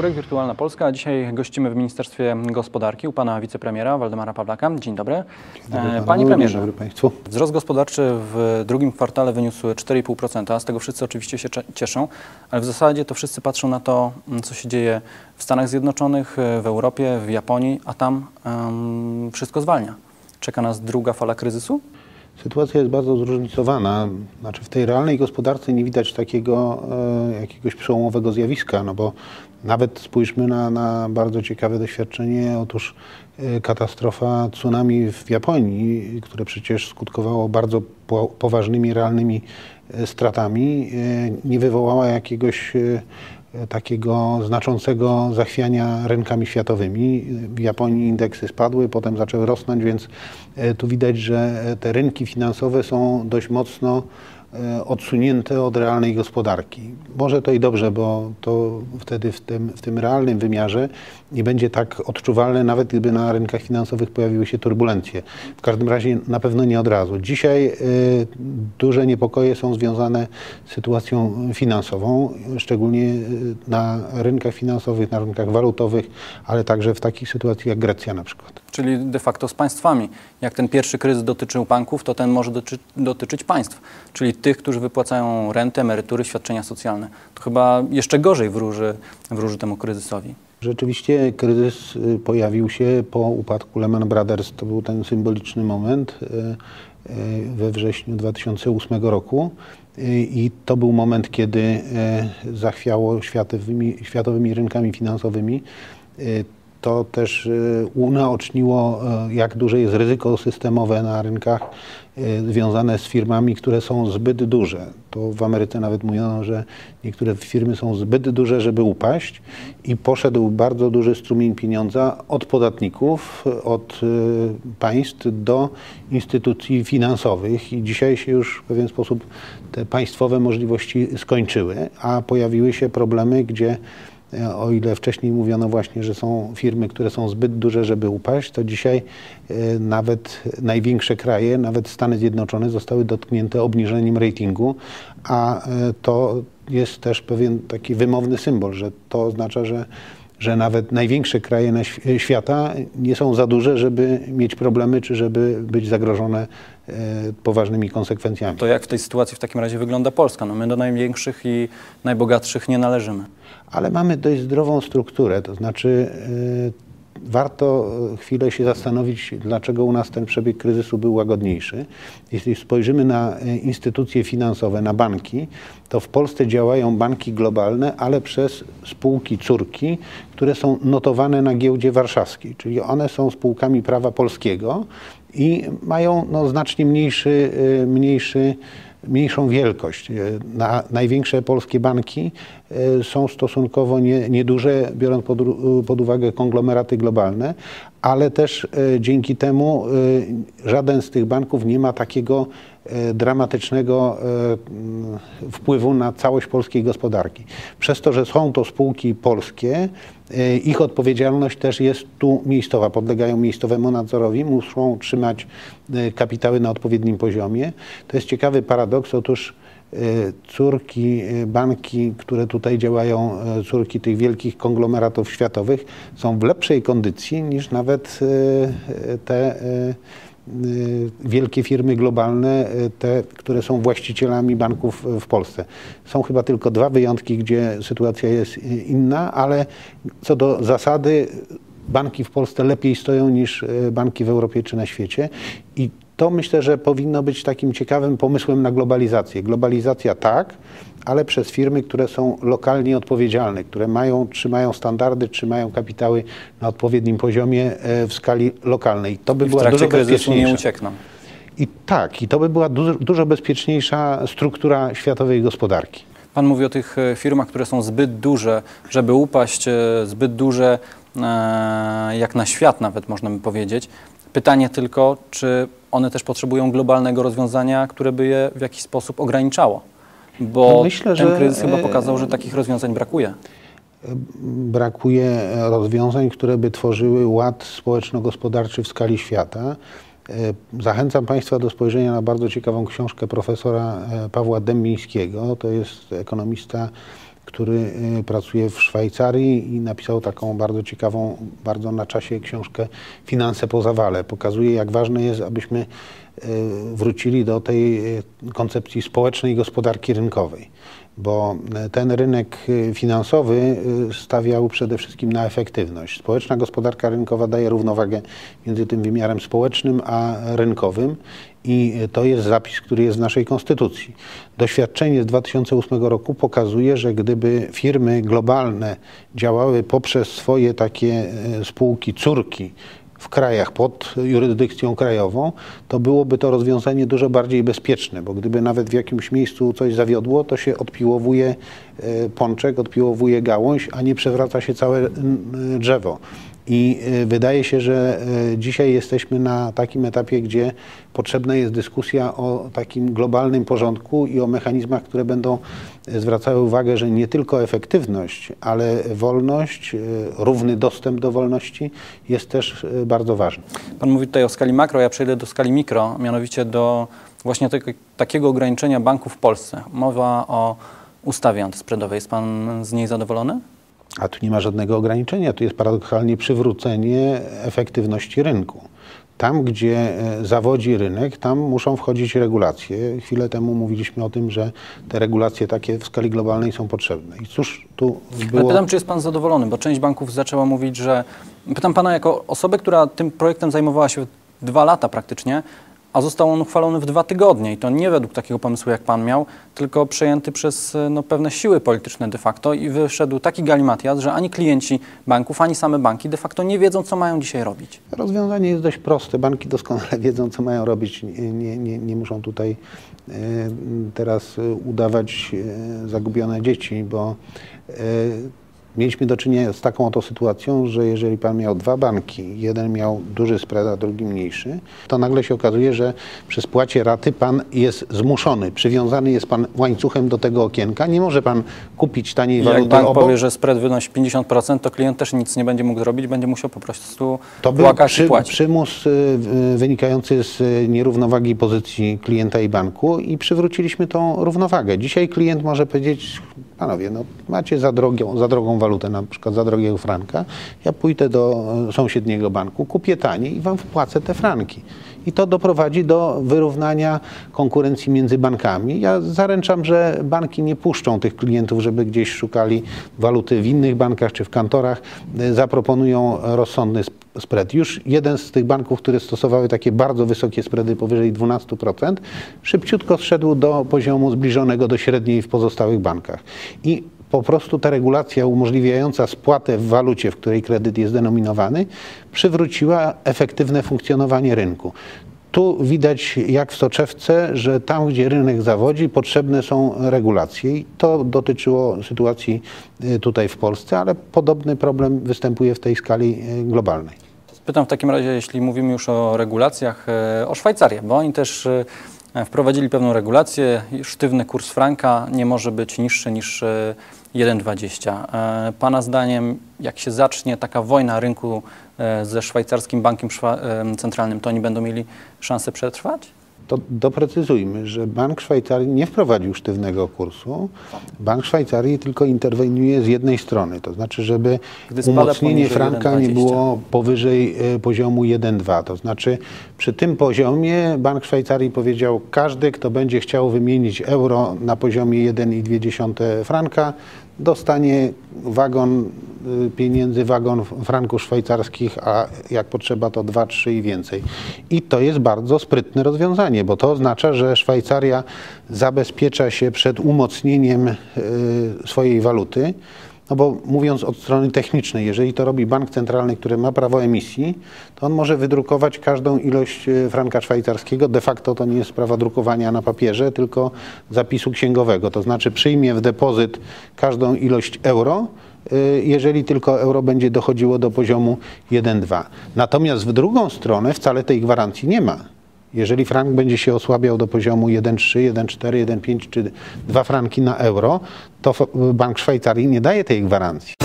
Ogórek, Wirtualna Polska. A dzisiaj gościmy w Ministerstwie Gospodarki u pana wicepremiera Waldemara Pawlaka. Dzień dobry. Dzień dobry Panie premierze, dzień dobry państwu. Wzrost gospodarczy w drugim kwartale wyniósł 4,5%. Z tego wszyscy oczywiście się cieszą, ale w zasadzie to wszyscy patrzą na to, co się dzieje w Stanach Zjednoczonych, w Europie, w Japonii, a tam wszystko zwalnia. Czeka nas druga fala kryzysu? Sytuacja jest bardzo zróżnicowana. Znaczy w tej realnej gospodarce nie widać takiego jakiegoś przełomowego zjawiska, no bo nawet spójrzmy na bardzo ciekawe doświadczenie. Otóż katastrofa tsunami w Japonii, które przecież skutkowało bardzo poważnymi, realnymi stratami, nie wywołała jakiegoś takiego znaczącego zachwiania rynkami światowymi. W Japonii indeksy spadły, potem zaczęły rosnąć, więc tu widać, że te rynki finansowe są dość mocno odsunięte od realnej gospodarki. Może to i dobrze, bo to wtedy w tym realnym wymiarze nie będzie tak odczuwalne, nawet gdyby na rynkach finansowych pojawiły się turbulencje. W każdym razie na pewno nie od razu. Dzisiaj duże niepokoje są związane z sytuacją finansową, szczególnie na rynkach finansowych, na rynkach walutowych, ale także w takich sytuacjach jak Grecja na przykład. Czyli de facto z państwami. Jak ten pierwszy kryzys dotyczył banków, to ten może dotyczyć państw, czyli tych, którzy wypłacają renty, emerytury, świadczenia socjalne. To chyba jeszcze gorzej wróży temu kryzysowi. Rzeczywiście kryzys pojawił się po upadku Lehman Brothers. To był ten symboliczny moment we wrześniu 2008 roku. I to był moment, kiedy zachwiało światowymi rynkami finansowymi. To też unaoczniło, jak duże jest ryzyko systemowe na rynkach związane z firmami, które są zbyt duże. To w Ameryce nawet mówiono, że niektóre firmy są zbyt duże, żeby upaść, i poszedł bardzo duży strumień pieniądza od podatników, od państw do instytucji finansowych, i dzisiaj się już w pewien sposób te państwowe możliwości skończyły, a pojawiły się problemy, gdzie o ile wcześniej mówiono właśnie, że są firmy, które są zbyt duże, żeby upaść, to dzisiaj nawet największe kraje, nawet Stany Zjednoczone zostały dotknięte obniżeniem ratingu, a to jest też pewien taki wymowny symbol, że to oznacza, że nawet największe kraje świata nie są za duże, żeby mieć problemy, czy żeby być zagrożone poważnymi konsekwencjami. To jak w tej sytuacji w takim razie wygląda Polska? No my do największych i najbogatszych nie należymy. Ale mamy dość zdrową strukturę, to znaczy warto chwilę się zastanowić, dlaczego u nas ten przebieg kryzysu był łagodniejszy. Jeśli spojrzymy na instytucje finansowe, na banki, to w Polsce działają banki globalne, ale przez spółki córki, które są notowane na giełdzie warszawskiej, czyli one są spółkami prawa polskiego i mają znacznie mniejszą wielkość. Największe polskie banki są stosunkowo nieduże, biorąc pod uwagę konglomeraty globalne, ale też dzięki temu żaden z tych banków nie ma takiego dramatycznego wpływu na całość polskiej gospodarki. Przez to, że są to spółki polskie, ich odpowiedzialność też jest tu miejscowa, podlegają miejscowemu nadzorowi, muszą trzymać kapitały na odpowiednim poziomie. To jest ciekawy paradoks. Otóż córki, banki, które tutaj działają, córki tych wielkich konglomeratów światowych, są w lepszej kondycji niż nawet te wielkie firmy globalne, te, które są właścicielami banków w Polsce. Są chyba tylko dwa wyjątki, gdzie sytuacja jest inna, ale co do zasady banki w Polsce lepiej stoją niż banki w Europie czy na świecie, i to myślę, że powinno być takim ciekawym pomysłem na globalizację. Globalizacja tak, ale przez firmy, które są lokalnie odpowiedzialne, które trzymają standardy, trzymają kapitały na odpowiednim poziomie w skali lokalnej. To by była dużo bezpieczniejsza. Nie uciekną. I to by była dużo bezpieczniejsza struktura światowej gospodarki. Pan mówi o tych firmach, które są zbyt duże, żeby upaść, zbyt duże jak na świat nawet, można by powiedzieć. Pytanie tylko, czy one też potrzebują globalnego rozwiązania, które by je w jakiś sposób ograniczało? Bo myślę, ten kryzys chyba pokazał, że takich rozwiązań brakuje. Brakuje rozwiązań, które by tworzyły ład społeczno-gospodarczy w skali świata. Zachęcam Państwa do spojrzenia na bardzo ciekawą książkę profesora Pawła Dębińskiego. To jest ekonomista który pracuje w Szwajcarii i napisał taką bardzo ciekawą, bardzo na czasie książkę Finanse po zawale. Pokazuje, jak ważne jest, abyśmy wrócili do tej koncepcji społecznej gospodarki rynkowej, bo ten rynek finansowy stawiał przede wszystkim na efektywność. Społeczna gospodarka rynkowa daje równowagę między tym wymiarem społecznym a rynkowym i to jest zapis, który jest w naszej konstytucji. Doświadczenie z 2008 roku pokazuje, że gdyby firmy globalne działały poprzez swoje takie spółki córki w krajach pod jurysdykcją krajową, to byłoby to rozwiązanie dużo bardziej bezpieczne, bo gdyby nawet w jakimś miejscu coś zawiodło, to się odpiłowuje pączek, odpiłowuje gałąź, a nie przewraca się całe drzewo. I wydaje się, że dzisiaj jesteśmy na takim etapie, gdzie potrzebna jest dyskusja o takim globalnym porządku i o mechanizmach, które będą zwracały uwagę, że nie tylko efektywność, ale wolność, równy dostęp do wolności jest też bardzo ważny. Pan mówi tutaj o skali makro, ja przejdę do skali mikro, mianowicie do właśnie takiego ograniczenia banków w Polsce. Mowa o ustawie antyspreadowej. Jest pan z niej zadowolony? A tu nie ma żadnego ograniczenia, tu jest paradoksalnie przywrócenie efektywności rynku. Tam, gdzie zawodzi rynek, tam muszą wchodzić regulacje. Chwilę temu mówiliśmy o tym, że te regulacje takie w skali globalnej są potrzebne. I cóż tu było... Ale pytam, czy jest pan zadowolony, bo część banków zaczęła mówić, że... Pytam pana jako osobę, która tym projektem zajmowała się 2 lata praktycznie, a został on uchwalony w 2 tygodnie i to nie według takiego pomysłu, jak pan miał, tylko przejęty przez pewne siły polityczne de facto i wyszedł taki galimatias, że ani klienci banków, ani same banki de facto nie wiedzą, co mają dzisiaj robić. Rozwiązanie jest dość proste. Banki doskonale wiedzą, co mają robić. Nie muszą tutaj teraz udawać zagubione dzieci, bo mieliśmy do czynienia z taką oto sytuacją, że jeżeli pan miał 2 banki, jeden miał duży spread, a drugi mniejszy, to nagle się okazuje, że przy spłacie raty pan jest zmuszony, przywiązany jest pan łańcuchem do tego okienka, nie może pan kupić taniej waluty obok. Jak bank powie, że spread wynosi 50%, to klient też nic nie będzie mógł zrobić, będzie musiał po prostu płakać i płacić. To był przymus wynikający z nierównowagi pozycji klienta i banku i przywróciliśmy tą równowagę. Dzisiaj klient może powiedzieć: panowie, no macie za drogą walutę, na przykład za drogiego franka, ja pójdę do sąsiedniego banku, kupię taniej i wam wpłacę te franki. I to doprowadzi do wyrównania konkurencji między bankami. Ja zaręczam, że banki nie puszczą tych klientów, żeby gdzieś szukali waluty w innych bankach czy w kantorach. Zaproponują rozsądny spread. Już jeden z tych banków, które stosowały takie bardzo wysokie spready powyżej 12%, szybciutko zszedł do poziomu zbliżonego do średniej w pozostałych bankach. I po prostu ta regulacja umożliwiająca spłatę w walucie, w której kredyt jest denominowany, przywróciła efektywne funkcjonowanie rynku. Tu widać jak w soczewce, że tam, gdzie rynek zawodzi, potrzebne są regulacje i to dotyczyło sytuacji tutaj w Polsce, ale podobny problem występuje w tej skali globalnej. Pytam w takim razie, jeśli mówimy już o regulacjach, o Szwajcarię, bo oni też wprowadzili pewną regulację. Sztywny kurs franka nie może być niższy niż 1,20. Pana zdaniem, jak się zacznie taka wojna rynku ze szwajcarskim bankiem centralnym, to oni będą mieli szansę przetrwać? To doprecyzujmy, że Bank Szwajcarii nie wprowadził sztywnego kursu. Bank Szwajcarii tylko interweniuje z jednej strony, to znaczy, żeby umocnienie franka nie było powyżej poziomu 1,2. To znaczy, przy tym poziomie Bank Szwajcarii powiedział: każdy, kto będzie chciał wymienić euro na poziomie 1,2 franka, dostanie wagon pieniędzy, wagon franków szwajcarskich, a jak potrzeba to 2, 3 i więcej. I to jest bardzo sprytne rozwiązanie, bo to oznacza, że Szwajcaria zabezpiecza się przed umocnieniem swojej waluty. No bo mówiąc od strony technicznej, jeżeli to robi bank centralny, który ma prawo emisji, to on może wydrukować każdą ilość franka szwajcarskiego. De facto to nie jest sprawa drukowania na papierze, tylko zapisu księgowego. To znaczy przyjmie w depozyt każdą ilość euro, jeżeli tylko euro będzie dochodziło do poziomu 1,2. Natomiast w drugą stronę wcale tej gwarancji nie ma. Jeżeli frank będzie się osłabiał do poziomu 1,3, 1,4, 1,5 czy 2 franki na euro, to Bank Szwajcarii nie daje tej gwarancji.